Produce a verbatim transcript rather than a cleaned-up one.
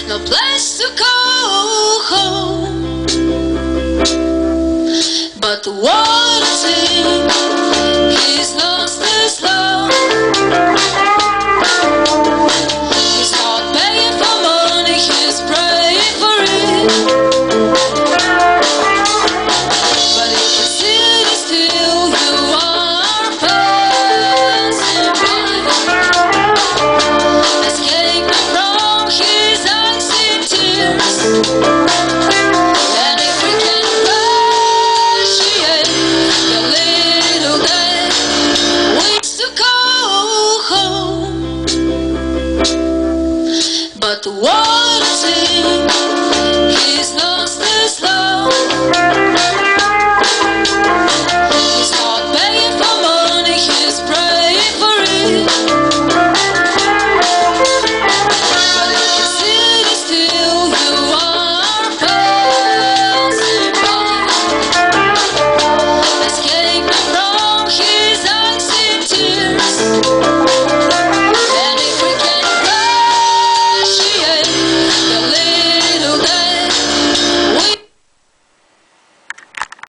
no place to go home. But the water thing, he's lost his love. He's not paying for money, he's praying for it. But if you sit still, you are passing by, escaping from his eyes in tears. And if we can appreciate the little day, weeks to go home. But the water thing,